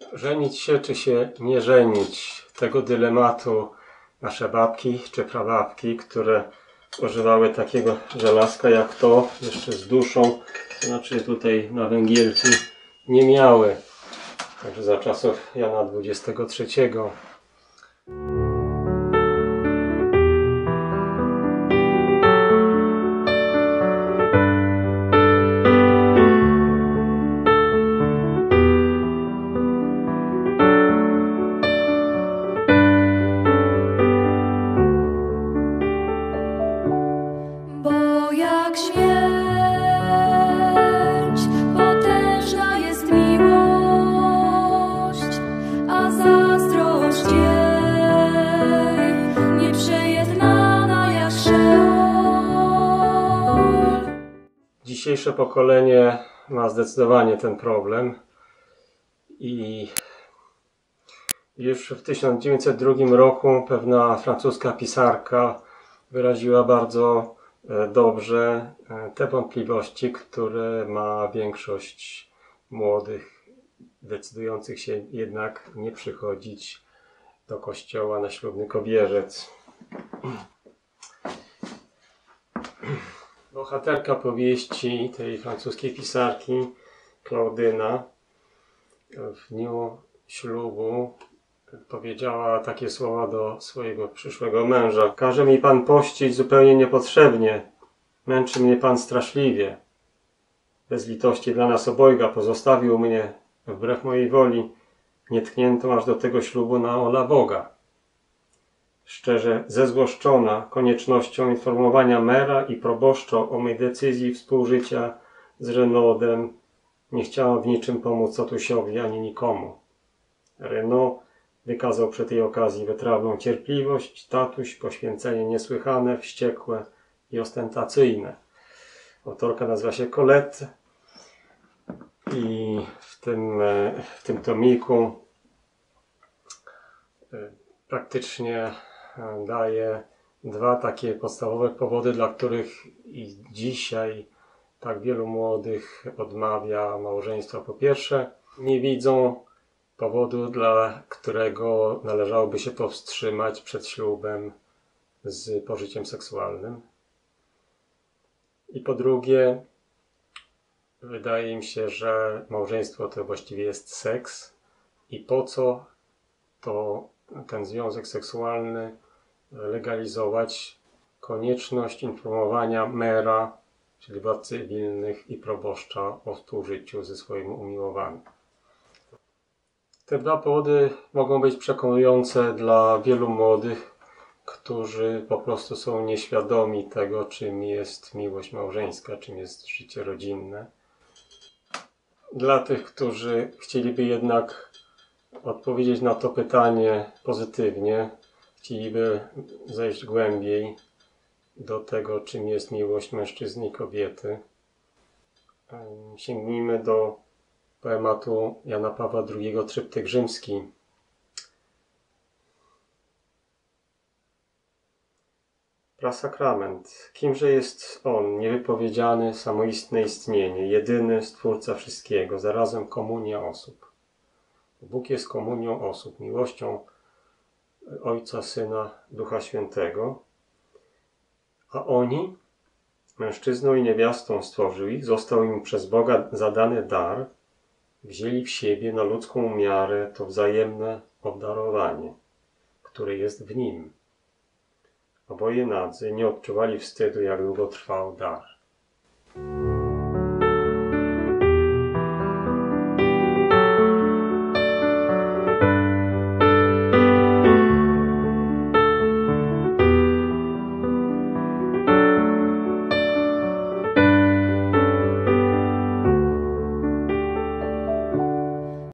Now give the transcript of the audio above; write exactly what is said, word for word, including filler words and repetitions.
Żenić się czy się nie żenić? Tego dylematu nasze babki czy prababki, które używały takiego żelazka jak to, jeszcze z duszą, to znaczy tutaj na węgielki, nie miały. Także za czasów Jana dwudziestego trzeciego. Bo jak śmierć potężna jest miłość, a zazdrość jej nieprzejednana jak Szeol. Dzisiejsze pokolenie ma zdecydowanie ten problem i już w tysiąc dziewięćset drugim roku pewna francuska pisarka wyraziła bardzo dobrze te wątpliwości, które ma większość młodych, decydujących się jednak nie przychodzić do kościoła na ślubny kobierzec. Bohaterka powieści tej francuskiej pisarki, Klaudyna, w dniu ślubu powiedziała takie słowa do swojego przyszłego męża: każe mi pan pościć zupełnie niepotrzebnie, męczy mnie pan straszliwie. Bez litości dla nas obojga pozostawił mnie, wbrew mojej woli, nietkniętą aż do tego ślubu na ola Boga. Szczerze zezłoszczona koniecznością informowania mera i proboszcza o mej decyzji współżycia z Renaudem, nie chciałam w niczym pomóc tatusiowi ani nikomu. Renaud wykazał przy tej okazji wytrawną cierpliwość, tatuś poświęcenie niesłychane, wściekłe i ostentacyjne. Autorka nazywa się Colette i w tym, w tym tomiku praktycznie daje dwa takie podstawowe powody, dla których i dzisiaj tak wielu młodych odmawia małżeństwa. Po pierwsze, nie widzą powodu, dla którego należałoby się powstrzymać przed ślubem z pożyciem seksualnym. I po drugie, wydaje im się, że małżeństwo to właściwie jest seks i po co to ten związek seksualny legalizować, konieczność informowania mera, czyli władz cywilnych, i proboszcza o współżyciu ze swoim umiłowanym. Te dwa powody mogą być przekonujące dla wielu młodych, którzy po prostu są nieświadomi tego, czym jest miłość małżeńska, czym jest życie rodzinne. Dla tych, którzy chcieliby jednak odpowiedzieć na to pytanie pozytywnie, chcieliby zejść głębiej do tego, czym jest miłość mężczyzny i kobiety, sięgnijmy do poematu Jana Pawła drugiego Tryptyk rzymski. Prasakrament. Kimże jest On, niewypowiedziany, samoistne istnienie, jedyny Stwórca wszystkiego, zarazem komunia osób. Bóg jest komunią osób, miłością Ojca, Syna, Ducha Świętego, a oni, mężczyzną i niewiastą stworzył ich, został im przez Boga zadany dar, wzięli w siebie na ludzką miarę to wzajemne obdarowanie, które jest w nim. Oboje nadzy nie odczuwali wstydu, jak długo trwał dar.